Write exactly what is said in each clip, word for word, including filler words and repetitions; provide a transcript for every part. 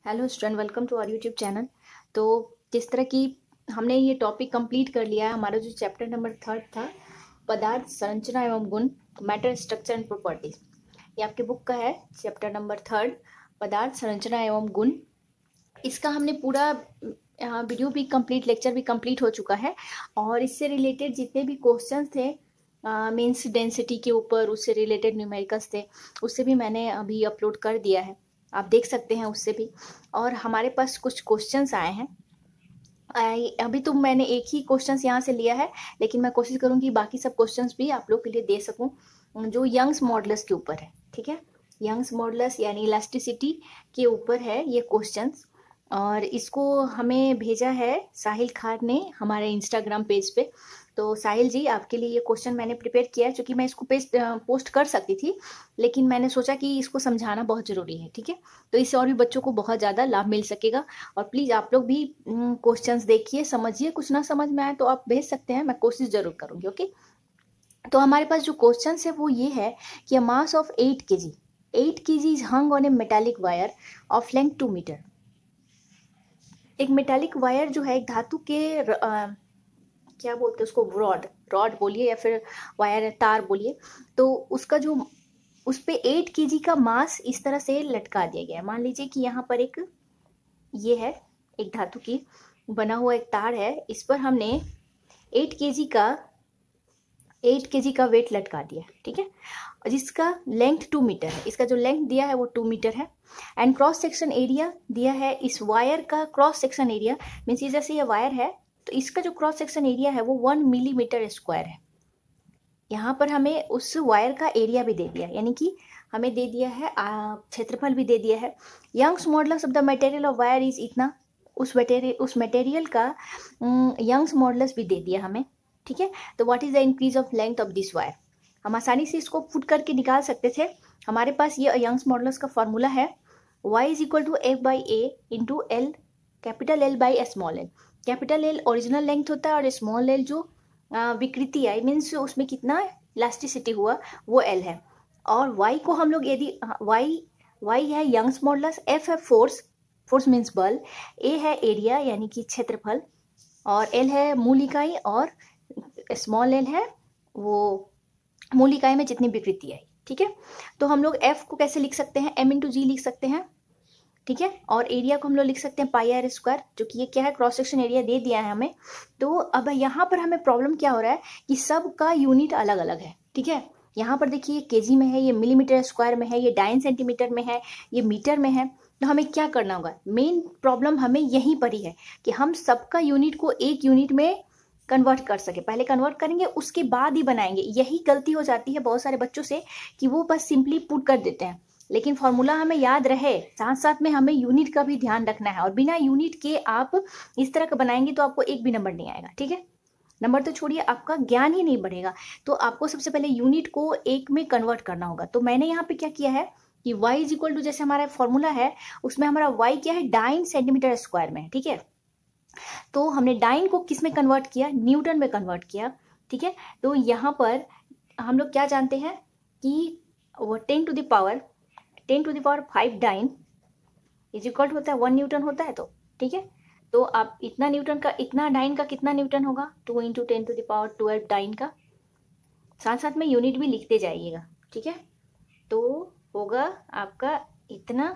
Hello student, welcome to our YouTube channel. तो जिस तरह की हमने ये टॉपिक कंप्लीट कर लिया है, हमारा जो चैप्टर नंबर थर्ड था पदार्थ संरचना एवं गुण, मैटर स्ट्रक्चर एंड प्रॉपर्टीज, ये आपके बुक का है चैप्टर नंबर थर्ड, पदार्थ संरचना एवं गुण। इसका हमने पूरा वीडियो भी कंप्लीट, लेक्चर भी कंप्लीट हो चुका है और इससे रिलेटेड जितने भी क्वेश्चंस थे मीन्स डेंसिटी के ऊपर, उससे रिलेटेड न्यूमेरिकल्स थे, उससे भी मैंने अभी अपलोड कर दिया है, आप देख सकते हैं उससे भी। और हमारे पास कुछ क्वेश्चंस आए हैं। अभी तो मैंने एक ही क्वेश्चंस यहाँ से लिया है, लेकिन मैं कोशिश करूँगी बाकी सब क्वेश्चंस भी आप लोग के लिए दे सकूँ, जो यंग्स मॉडुलस के ऊपर है। ठीक है, यंग्स मॉडुलस यानी इलास्टिसिटी के ऊपर है ये क्वेश्चंस, और इसको हमें भेजा है साहिल खान ने हमारे इंस्टाग्राम पेज पे। तो साहिल जी, आपके लिए ये क्वेश्चन मैंने प्रिपेयर किया है, क्योंकि मैं इसको पेज पोस्ट कर सकती थी, लेकिन मैंने सोचा कि इसको समझाना बहुत ज़रूरी है। ठीक है, तो इससे और भी बच्चों को बहुत ज़्यादा लाभ मिल सकेगा। और प्लीज़ आप लोग भी क्वेश्चंस देखिए, समझिए, कुछ ना समझ में आए तो आप भेज सकते हैं, मैं कोशिश ज़रूर करूँगी। ओके, तो हमारे पास जो क्वेश्चन है वो ये है कि mass of eight k g eight k g is hung on a metallic wire of length two metre. एक मेटालिक वायर जो है, एक धातु के आ, क्या बोलते हैं उसको, रॉड रॉड बोलिए या फिर वायर तार बोलिए, तो उसका जो उस पे एट केजी का मास इस तरह से लटका दिया गया है। मान लीजिए कि यहाँ पर एक ये है, एक धातु की बना हुआ एक तार है, इस पर हमने एट केजी का एट केजी का वेट लटका दिया। ठीक है, जिसका लेंथ टू मीटर है, इसका जो लेंथ दिया है वो टू मीटर है। एंड क्रॉस सेक्शन एरिया दिया है इस वायर का, क्रॉस सेक्शन एरिया मीन्स जैसे ये वायर है तो इसका जो क्रॉस सेक्शन एरिया है वो वन मिलीमीटर स्क्वायर है। यहाँ पर हमें उस वायर का एरिया भी दे दिया, यानी कि हमें दे दिया है क्षेत्रफल भी दे दिया है। Young's modulus of the material of wire is इतना, उस मटेरियल उस मटेरियल का यंग्स मॉडुलस भी दे दिया हमें। ठीक है, तो what is the increase of length of this wire, हम आसानी से इसको पुट करके निकाल सकते थे। हमारे पास ये यंग्स मॉडुलस का फॉर्मूला है, y is equal to F by A into L, capital L by small l. Capital L original length होता है और स्मॉल एल जो विकृति आई मीन्स उसमें कितना इलास्टिसिटी हुआ वो एल है। और y को हम लोग यदि y y है यंग्स मॉडुलस, f है फोर्स, फोर्स मीन्स बल, a है एरिया यानी कि क्षेत्रफल, और l है मूल इकाई, और स्मॉल l है वो मूल इकाई में जितनी विकृति आई। ठीक है, तो हम लोग f को कैसे लिख सकते हैं, m इंटू जी लिख सकते हैं। ठीक है, और एरिया को हम लोग लिख सकते हैं पाई आर स्क्वायर, जो कि ये क्या है, क्रॉस सेक्शन एरिया दे दिया है हमें। तो अब यहाँ पर हमें प्रॉब्लम क्या हो रहा है कि सब का यूनिट अलग अलग है। ठीक है, यहाँ पर देखिए ये केजी में है, ये मिलीमीटर स्क्वायर में है, ये डाइन सेंटीमीटर में है, ये मीटर में है। तो हमें क्या करना होगा, मेन प्रॉब्लम हमें यहीं पर ही है कि हम सबका यूनिट को एक यूनिट में कन्वर्ट कर सके। पहले कन्वर्ट करेंगे उसके बाद ही बनाएंगे। यही गलती हो जाती है बहुत सारे बच्चों से कि वो बस सिंपली पुट कर देते हैं, लेकिन फॉर्मूला हमें याद रहे, साथ साथ में हमें यूनिट का भी ध्यान रखना है। और बिना यूनिट के आप इस तरह का बनाएंगे तो आपको एक भी नंबर नहीं आएगा। ठीक है, नंबर तो छोड़िए, आपका ज्ञान ही नहीं बढ़ेगा। तो आपको सबसे पहले यूनिट को एक में कन्वर्ट करना होगा। तो मैंने यहाँ पे क्या किया है कि y इज इक्वल टू, जैसे हमारा फॉर्मूला है उसमें हमारा y क्या है, डाइन सेंटीमीटर स्क्वायर में। ठीक है, तो हमने डाइन को किस में कन्वर्ट किया, न्यूटन में कन्वर्ट किया। ठीक है, तो यहाँ पर हम लोग क्या जानते हैं कि वो ten to the power ten to the power five dyne is equal to होता है वन न्यूटन होता है। तो ठीक है, तो आप इतना न्यूटन का, इतना डाइन का कितना न्यूटन होगा, two into ten to the power twelve dyne का। साथ साथ में यूनिट भी लिखते जाइएगा। ठीक है, तो होगा आपका इतना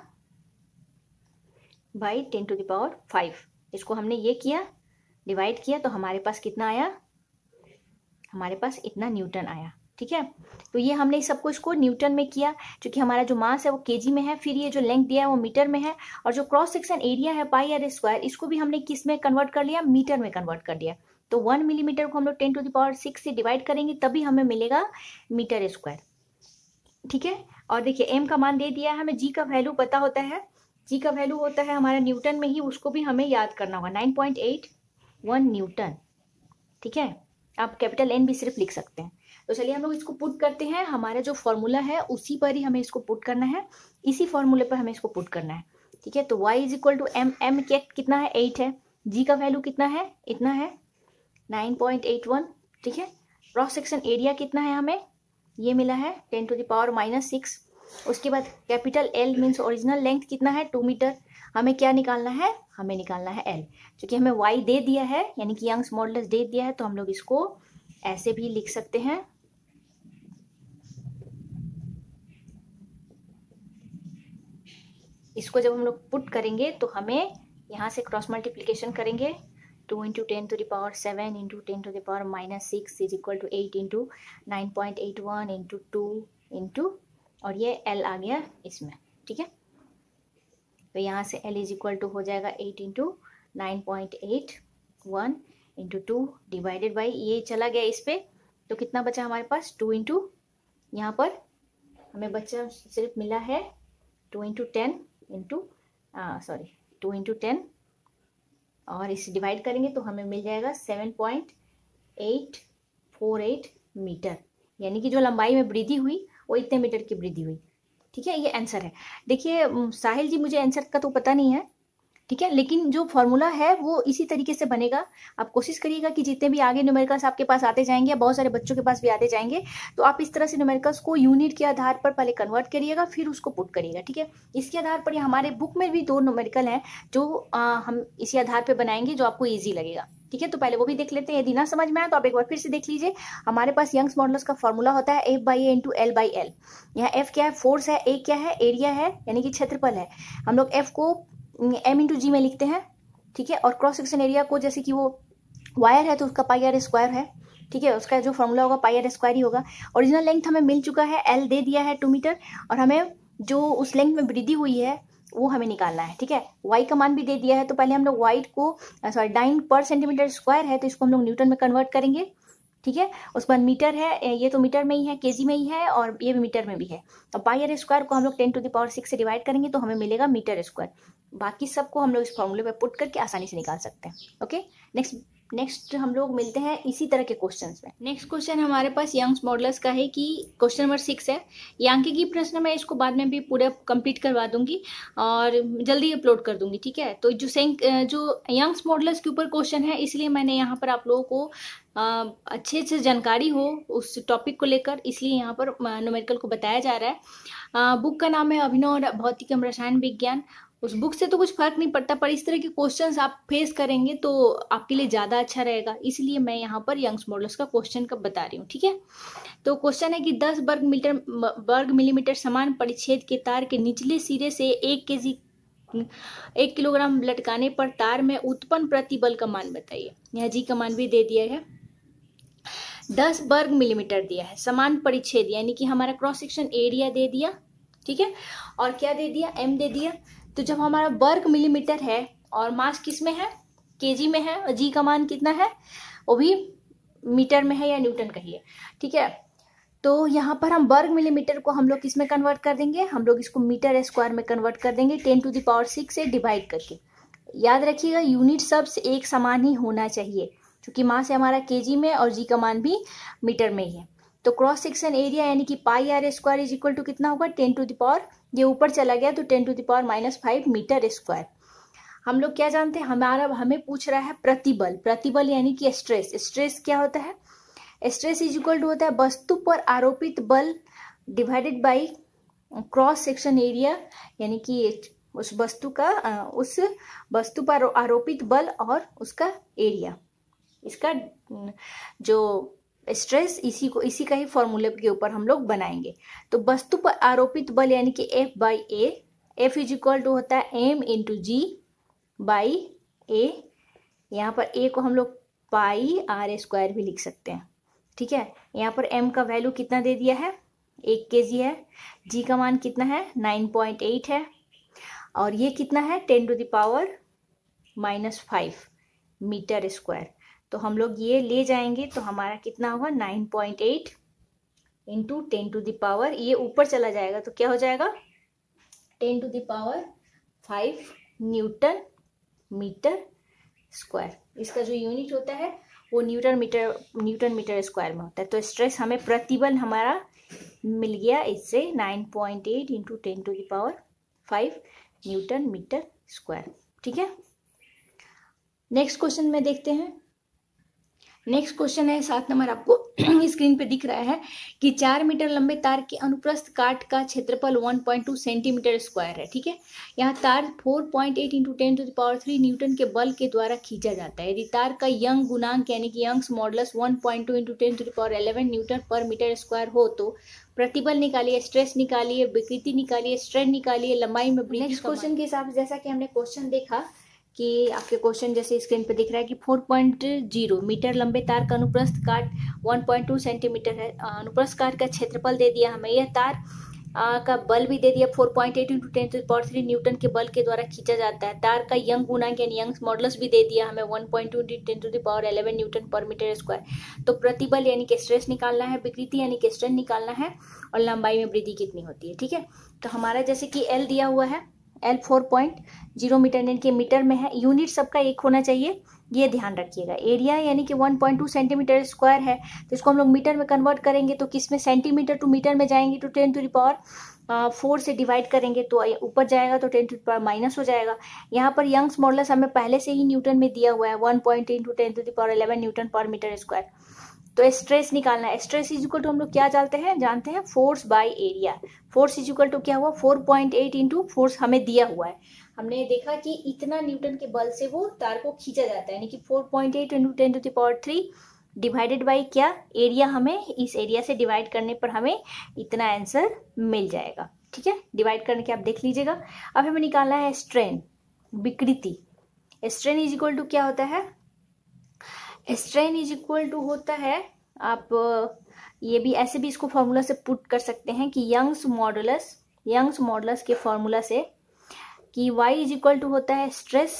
by ten to the power five. इसको हमने ये किया, डिवाइड किया, तो हमारे पास कितना आया, हमारे पास इतना न्यूटन आया। ठीक है, तो ये हमने सब कुछ को न्यूटन में किया, क्योंकि हमारा जो मास है वो केजी में है, फिर ये जो लेंथ दिया है वो मीटर में है, और जो क्रॉस सेक्शन एरिया है पाई आर स्क्वायर, इसको भी हमने किस में कन्वर्ट कर लिया, मीटर में कन्वर्ट कर दिया। तो वन मिलीमीटर को हम लोग ten to the power six से डिवाइड करेंगे तभी हमें मिलेगा मीटर स्क्वायर। ठीक है, और देखिए एम का मान दे दिया है हमें, जी का वैल्यू पता होता है, जी का वैल्यू होता है हमारा न्यूटन में ही, उसको भी हमें याद करना होगा, nine point eight one newton. ठीक है, आप कैपिटल एन भी सिर्फ लिख सकते हैं। तो चलिए हम लोग इसको पुट करते हैं, हमारा जो फॉर्मूला है उसी पर ही हमें इसको पुट करना है, इसी फॉर्मूले पर हमें इसको पुट करना है। ठीक है, तो y is equal to m, m कितना है, एट है, g का वैल्यू कितना है, इतना है नाइन पॉइंट एट वन। ठीक है, क्रॉस सेक्शन एरिया कितना है हमें, ये मिला है ten to the power minus six. उसके बाद capital L means original length कितना है, टू मीटर। हमें क्या निकालना है, हमें निकालना है एल। क्योंकि हमें वाई दे दिया है, यानी कि यंग्स मॉडुलस दे दिया है, तो हम लोग इसको ऐसे भी लिख सकते हैं। इसको जब हम लोग पुट करेंगे तो हमें यहाँ से क्रॉस मल्टीप्लीकेशन करेंगे, two into ten to the power seven into ten to the power minus six is equal to eight into nine point eight one into two into, और ये एल आ गया इसमें, ठीक है। तो यहाँ से एल इज इक्वल टू हो जाएगा eight into nine point eight one into two divided by, ये चला गया इस पे, तो कितना बचा हमारे पास, टू इंटू, यहाँ पर हमें बच्चा सिर्फ मिला है two into ten into sorry two into ten, और इसे डिवाइड करेंगे तो हमें मिल जाएगा seven point eight four eight metre, यानी कि जो लंबाई में वृद्धि हुई वो इतने मीटर की वृद्धि हुई, ठीक है। ये आंसर है। देखिए साहिल जी, मुझे आंसर का तो पता नहीं है, ठीक है, लेकिन जो फॉर्मूला है वो इसी तरीके से बनेगा। आप कोशिश करिएगा कि जितने भी आगे न्यूमेरिकल्स आपके पास आते जाएंगे, बहुत सारे बच्चों के पास भी आते जाएंगे, तो आप इस तरह से न्यूमेरिकल्स को यूनिट के आधार पर पहले कन्वर्ट करिएगा, फिर उसको पुट करिएगा, ठीक है। इसके आधार पर हमारे बुक में भी दो न्यूमेरिकल हैं जो आ, हम इसी आधार पर बनाएंगे, जो आपको ईजी लगेगा, ठीक है। तो पहले वो भी देख लेते हैं, यदि ना समझ में आए तो आप एक बार फिर से देख लीजिए। हमारे पास यंग्स मॉडुलस का फॉर्मूला होता है F by A into L by l. यहाँ एफ क्या है, फोर्स है, ए क्या है, एरिया है, यानी कि क्षेत्रफल है। हम लोग एफ को एम इंटू जी में लिखते हैं, ठीक है। और क्रॉस सेक्शन एरिया को, जैसे कि वो वायर है तो उसका पाई आर स्क्वायर है, ठीक है, उसका जो फॉर्मूला होगा पाई आर स्क्वायर ही होगा। ओरिजिनल लेंथ हमें मिल चुका है, एल दे दिया है टू मीटर, और हमें जो उस लेंथ में वृद्धि हुई है वो हमें निकालना है, ठीक है। वाई का मान भी दे दिया है, तो पहले हम लोग वाई को सॉरी डाइन पर सेंटीमीटर स्क्वायर है तो इसको हम लोग न्यूटन में कन्वर्ट करेंगे, ठीक है। उसके बाद मीटर है, ये तो मीटर में ही है, केजी में ही है, और ये भी मीटर में भी है। और पाई आर स्क्वायर को हम लोग ten to the power six से डिवाइड करेंगे तो हमें मिलेगा मीटर स्क्वायर। बाकी सबको हम लोग इस फॉर्मूले पे पुट करके आसानी से निकाल सकते हैं। ओके, नेक्स्ट नेक्स्ट हम लोग मिलते हैं इसी तरह के क्वेश्चंस में। नेक्स्ट क्वेश्चन हमारे पास यंग्स मॉडुलस का है, कि क्वेश्चन नंबर सिक्स है। यांकी की प्रश्न मैं इसको बाद में भी पूरा कंप्लीट करवा दूंगी और जल्दी अपलोड कर दूंगी, ठीक है। तो जो सेंक जो यंग्स मॉडुलस के ऊपर क्वेश्चन है, इसलिए मैंने यहाँ पर आप लोगों को आ, अच्छे से जानकारी हो उस टॉपिक को लेकर, इसलिए यहाँ पर न्यूमेरिकल को बताया जा रहा है। आ, बुक का नाम है अभिनव भौतिक एवं रसायन विज्ञान। उस बुक से तो कुछ फर्क नहीं पड़ता, पर इस तरह के क्वेश्चंस आप फेस करेंगे तो आपके लिए ज़्यादा अच्छा रहेगा, इसलिए मैं यहाँ पर यंग्स मॉडुलस का क्वेश्चन का बता रही हूँ, ठीक है। तो क्वेश्चन है कि दस वर्ग मीटर वर्ग मिलीमीटर समान परिच्छेद के तार के निचले सिरे से एक के जी एक किलोग्राम लटकाने पर तार में उत्पन्न प्रतिबल का मान बताइए। यहाँ जी का मान भी दे दिया है, दस वर्ग मिलीमीटर दिया है, समान परिच्छेद यानी कि हमारा क्रॉस सेक्शन एरिया दे दिया, ठीक है, और क्या दे दिया, एम दे दिया। तो जब हमारा वर्ग मिलीमीटर है और मास किस में है, केजी में है, और जी का मान कितना है, वो भी मीटर में है या न्यूटन कहिए, ठीक है। तो यहाँ पर हम वर्ग मिलीमीटर को हम लोग किस में कन्वर्ट कर देंगे, हम लोग इसको मीटर स्क्वायर में कन्वर्ट कर देंगे, ten to the power six से डिवाइड करके। याद रखिएगा यूनिट सब एक समान ही होना चाहिए, क्योंकि मास है हमारा केजी में और जी का मान भी मीटर में ही है। तो क्रॉस सेक्शन एरिया यानी कि pi r square is equal to कितना होगा, टेन टू द पावर, ये ऊपर चला गया तो ten to the power minus five metre square. हम लोग क्या जानते हैं, हमारा हमें पूछ रहा है प्रतिबल। प्रतिबल यानी कि स्ट्रेस। स्ट्रेस क्या होता है, स्ट्रेस इज इक्वल टू होता है वस्तु पर आरोपित बल divided by cross section area, यानी कि उस वस्तु का उस वस्तु पर आरोपित बल और उसका एरिया। इसका जो स्ट्रेस इसी को इसी का ही फॉर्मूले के ऊपर हम लोग बनाएंगे। तो वस्तु पर आरोपित बल यानी कि F by A, F is equal to होता है m into g by A. यहाँ पर ए को हम लोग पाई आर स्क्वायर भी लिख सकते हैं, ठीक है। यहाँ पर एम का वैल्यू कितना दे दिया है, एक के जी है, जी का मान कितना है, नाइन पॉइंट एट है, और ये कितना है, ten to the power minus five metre square. तो हम लोग ये ले जाएंगे तो हमारा कितना होगा, nine point eight into ten to the power, ये ऊपर चला जाएगा तो क्या हो जाएगा, ten to the power five newton metre square. इसका जो यूनिट होता है वो newton metre newton metre square में होता है। तो स्ट्रेस हमें प्रतिबल हमारा मिल गया इससे nine point eight into ten to the power five newton metre square, ठीक है। नेक्स्ट क्वेश्चन में देखते हैं, नेक्स्ट क्वेश्चन है सात नंबर, आपको स्क्रीन पे दिख रहा है कि चार मीटर लंबे तार के अनुप्रस्थ काट का क्षेत्रफल one point two centimetre square है। ठीक है, यहाँ तार four point eight into ten to the power three newton के बल के द्वारा खींचा जाता है। यदि तार का यंग गुणांक यानी कि Young's modulus one point two into ten to the power eleven newton पर मीटर स्क्वायर हो तो प्रतिबल निकालिए, स्ट्रेस निकालिए, विकृति निकालिए, स्ट्रेन निकालिए, लंबाई में वृद्धि। नेक्स्ट क्वेश्चन के हिसाब से जैसा कि हमने क्वेश्चन देखा कि आपके क्वेश्चन जैसे स्क्रीन पे दिख रहा है कि फोर पॉइंट ज़ीरो मीटर लंबे तार का अनुप्रस्थ काट वन पॉइंट टू सेंटीमीटर है। अनुप्रस्थ काट का क्षेत्रफल दे दिया हमें, यह तार आ, का बल भी दे दिया four point eight into ten to the power three newton के बल के द्वारा खींचा जाता है। तार का यंग गुणांक यानी यंग्स मॉडुलस भी दे दिया हमें one point two into ten to the power eleven newton पर मीटर स्क्वायर। तो प्रतिबल यानी कि स्ट्रेस निकालना है, विकृति यानी कि स्ट्रेन निकालना है, और लंबाई में वृद्धि कितनी होती है। ठीक है, तो हमारा जैसे कि एल दिया हुआ है, L four point zero metre यानी कि मीटर में है, यूनिट सबका एक होना चाहिए, ये ध्यान रखिएगा। एरिया यानी कि one point two centimetre square है, तो इसको हम लोग मीटर में कन्वर्ट करेंगे तो किस में, सेंटीमीटर टू मीटर में जाएंगे तो ten to the power four से डिवाइड करेंगे तो ऊपर जाएगा तो ten to the power minus हो जाएगा। यहाँ पर यंग्स मॉडुलस हमें पहले से ही न्यूटन में दिया हुआ है one point into ten to the power eleven newton पर मीटर स्क्वायर। तो स्ट्रेस निकालना है, स्ट्रेस इज इक्वल टू हम लोग क्या जानते हैं जानते हैं force by area. Force is equal to क्या हुआ, four point eight into force हमें दिया हुआ है, हमने देखा कि इतना न्यूटन के बल से वो तार को खींचा जाता है, यानी कि four point eight into ten to the power three divided by क्या, एरिया। हमें इस एरिया से डिवाइड करने पर हमें इतना आंसर मिल जाएगा। ठीक है, डिवाइड करने के आप देख लीजिएगा। अब हमें निकालना है स्ट्रेन, विकृति। स्ट्रेन इज इक्वल टू क्या होता है, स्ट्रेन इज इक्वल टू होता है, आप ये भी ऐसे भी इसको फॉर्मूला से पुट कर सकते हैं कि यंग्स मॉडुलस, यंग्स मॉडुलस के फॉर्मूला से कि y इज इक्वल टू होता है स्ट्रेस,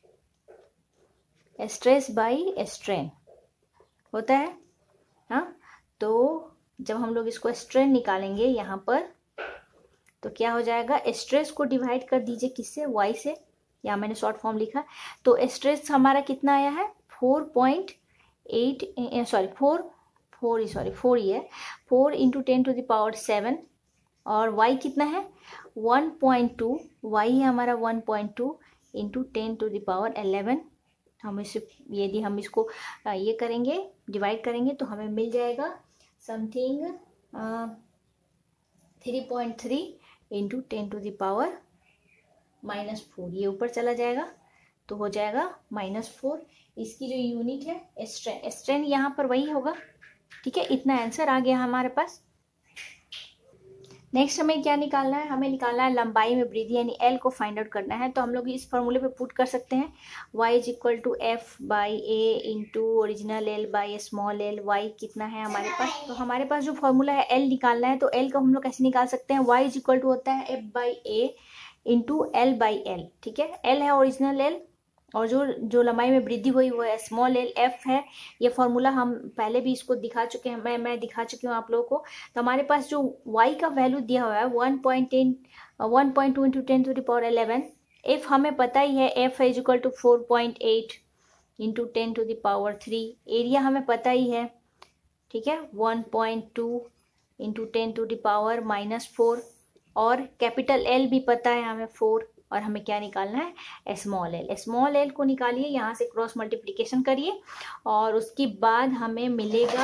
स्ट्रेस बाई स्ट्रेन होता है। हाँ, तो जब हम लोग इसको स्ट्रेन निकालेंगे यहाँ पर तो क्या हो जाएगा, स्ट्रेस को डिवाइड कर दीजिए किससे, y से, या मैंने शॉर्ट फॉर्म लिखा। तो स्ट्रेस हमारा कितना आया है, four point eight sorry four four sorry four ही है, four into ten to the power seven, और y कितना है वन पॉइंट टू, वाई है हमारा one point two into ten to the power eleven. हम इसे यदि हम इसको ये करेंगे डिवाइड करेंगे तो हमें मिल जाएगा something three point three into ten to the power minus four, ये ऊपर चला जाएगा तो हो जाएगा माइनस फोर। इसकी जो यूनिट है स्ट्रेन, स्ट्रेन यहाँ पर वही होगा। ठीक है, इतना आंसर आ गया हमारे पास। नेक्स्ट हमें क्या निकालना है, हमें निकालना है लंबाई में वृद्धि यानी एल को फाइंड आउट करना है। तो हम लोग इस फॉर्मूले पे पुट कर सकते हैं y is equal to F by A into original L by small L. y कितना है हमारे पास, तो हमारे पास जो फॉर्मूला है एल निकालना है, तो एल का हम लोग कैसे निकाल सकते हैं, y इज इक्वल टू होता है F by A into L by L. ठीक है, एल है ओरिजिनल एल और जो जो लंबाई में वृद्धि हुई वो है स्मॉल एल, एफ है। ये फॉर्मूला हम पहले भी इसको दिखा चुके हैं, मैं मैं दिखा चुकी हूँ आप लोगों को। तो हमारे पास जो y का वैल्यू दिया हुआ है one point ten one point two into ten to the power eleven. F हमें पता ही है, F is equal to four point eight into ten to the power three. Area हमें पता ही है, ठीक है, one point two into ten to the power minus four, और कैपिटल एल भी पता है हमें फोर, और हमें क्या निकालना है स्मॉल एल। स्मॉल एल को निकालिए, यहाँ से क्रॉस मल्टीप्लिकेशन करिए और उसके बाद हमें मिलेगा,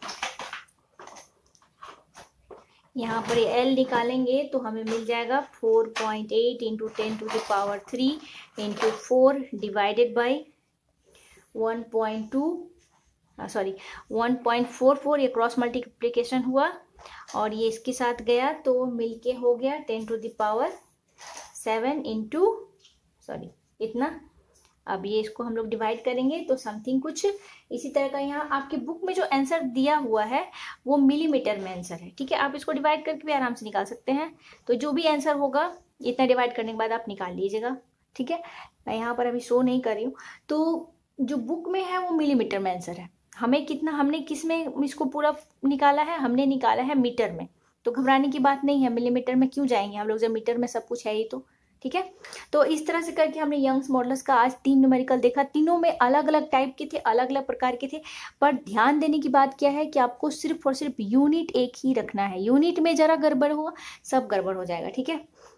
यहाँ पर एल निकालेंगे तो हमें मिल जाएगा four point eight into ten to the power three into four divided by one point two sorry one point four four. ये क्रॉस मल्टीप्लिकेशन हुआ और ये इसके साथ गया तो मिलके हो गया ten to the power seven into sorry इतना। अब ये इसको हम लोग डिवाइड करेंगे तो समथिंग कुछ इसी तरह का, यहाँ आपके बुक में जो आंसर दिया हुआ है वो मिलीमीटर में आंसर है। ठीक है, आप इसको डिवाइड करके भी आराम से निकाल सकते हैं। तो जो भी आंसर होगा इतना डिवाइड करने के बाद आप निकाल लीजिएगा। ठीक है, मैं यहाँ पर अभी शो नहीं कर रही हूँ। तो जो बुक में है वो मिलीमीटर में आंसर है। हमें कितना, हमने किस में इसको पूरा निकाला है, हमने निकाला है मीटर में। तो घबराने की बात नहीं है, मिलीमीटर में क्यों जाएंगे हम लोग जब मीटर में सब कुछ है ही तो। ठीक है, तो इस तरह से करके हमने यंग्स मॉडुलस का आज तीन न्यूमेरिकल देखा। तीनों में अलग अलग टाइप के थे, अलग अलग प्रकार के थे, पर ध्यान देने की बात क्या है कि आपको सिर्फ और सिर्फ यूनिट एक ही रखना है। यूनिट में जरा गड़बड़ हुआ सब गड़बड़ हो जाएगा। ठीक है,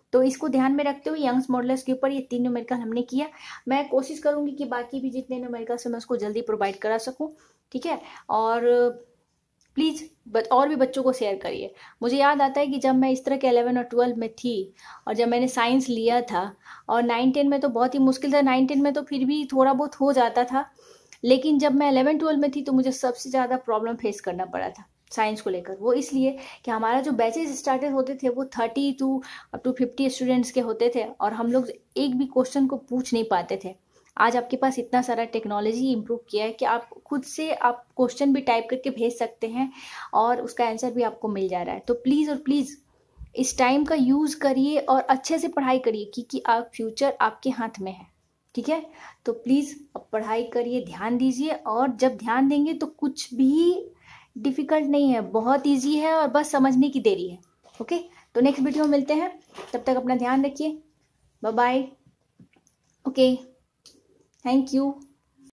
तो इसको ध्यान में रखते हुए यंग्स मॉडुलस के ऊपर ये तीन न्यूमेरिकल हमने किया। मैं कोशिश करूंगी कि बाकी भी जितने न्यूमेरिकल्स हैं मैं उसको जल्दी प्रोवाइड करा सकूं, ठीक है। और प्लीज़ और भी बच्चों को शेयर करिए। मुझे याद आता है कि जब मैं इस तरह के इलेवन और ट्वेल्व में थी और जब मैंने साइंस लिया था, और नाइन टेन में तो बहुत ही मुश्किल था, नाइन टेन में तो फिर भी थोड़ा बहुत हो जाता था, लेकिन जब मैं इलेवन ट्वेल्व में थी तो मुझे सबसे ज़्यादा प्रॉब्लम फेस करना पड़ा था साइंस को लेकर। वो इसलिए कि हमारा जो बैचेज स्टार्टेड होते थे वो thirty two up to fifty students के होते थे और हम लोग एक भी क्वेश्चन को पूछ नहीं पाते थे। आज आपके पास इतना सारा टेक्नोलॉजी इम्प्रूव किया है कि आप खुद से आप क्वेश्चन भी टाइप करके भेज सकते हैं और उसका आंसर भी आपको मिल जा रहा है। तो प्लीज़ और प्लीज़ इस टाइम का यूज़ करिए और अच्छे से पढ़ाई करिए, क्योंकि आप फ्यूचर आपके हाथ में है, ठीक है। तो प्लीज़ अब पढ़ाई करिए, ध्यान दीजिए, और जब ध्यान देंगे तो कुछ भी डिफ़िकल्ट नहीं है, बहुत ईजी है और बस समझने की देरी है। ओके, तो नेक्स्ट वीडियो में मिलते हैं, तब तक अपना ध्यान रखिए। Bye bye. Okay, thank you.